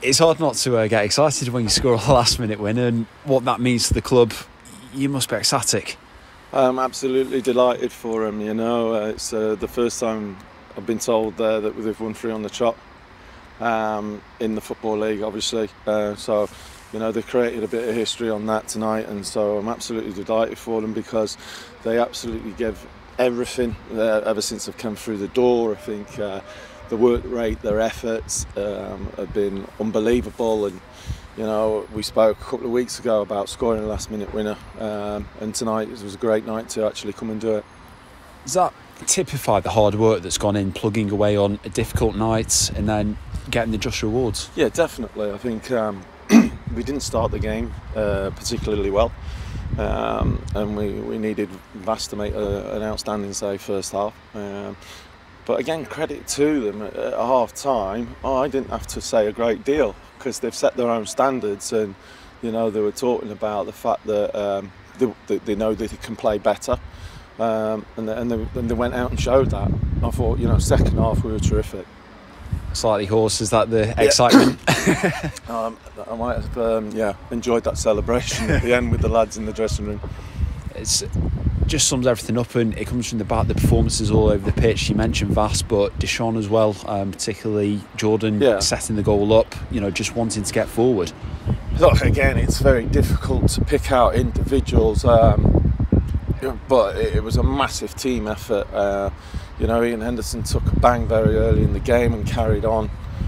It's hard not to get excited when you score a last-minute win, and what that means to the club, you must be ecstatic. I'm absolutely delighted for them. It's the first time I've been told that they've won 3 on the trot in the Football League, obviously. So they created a bit of history on that tonight, and so I'm absolutely delighted for them because they absolutely give everything ever since they've come through the door. I think the work rate, their efforts have been unbelievable, and we spoke a couple of weeks ago about scoring a last-minute winner, and tonight it was a great night to actually come and do it. Does that typify the hard work that's gone in, plugging away on a difficult night and then getting the just rewards? Yeah, definitely. I think we didn't start the game particularly well, and we needed Vass to make an outstanding save first half. But again, credit to them at half time. I didn't have to say a great deal because they've set their own standards, and they were talking about the fact that they know that they can play better, and they went out and showed that. I thought, second half we were terrific. Slightly hoarse, is that the excitement? I might have enjoyed that celebration at the end with the lads in the dressing room. It's just sums everything up, and it comes from the performances all over the pitch. You mentioned Vass, but Deshaun as well, particularly Jordan setting the goal up, just wanting to get forward. Look, again, it's very difficult to pick out individuals, but it was a massive team effort. Ian Henderson took a bang very early in the game and carried on.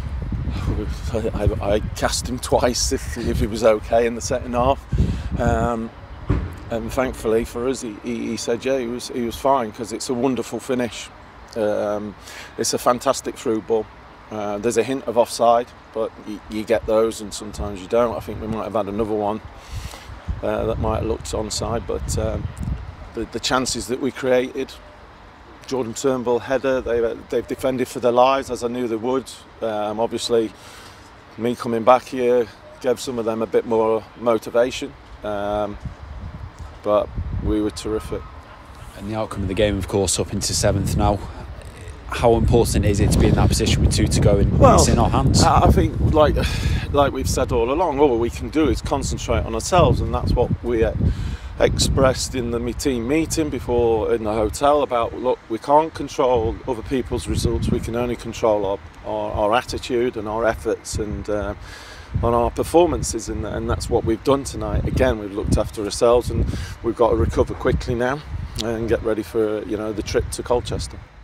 I cast him twice if he was okay in the second half. And thankfully for us, he said, he was fine, because it's a wonderful finish. It's a fantastic through ball. There's a hint of offside, but you get those and sometimes you don't. I think we might have had another one that might have looked onside, but the chances that we created, Jordan Turnbull header, they've defended for their lives, as I knew they would. Obviously, me coming back here gave some of them a bit more motivation. But we were terrific. And the outcome of the game, of course, up into 7th now. How important is it to be in that position with 2 to go and it's in our hands? I think, like we've said all along, all we can do is concentrate on ourselves, and that's what we expressed in the team meeting before in the hotel about, look, we can't control other people's results, we can only control our attitude and our efforts and on our performances, and that's what we've done tonight. Again, we've looked after ourselves, and we've got to recover quickly now and get ready for the trip to Colchester.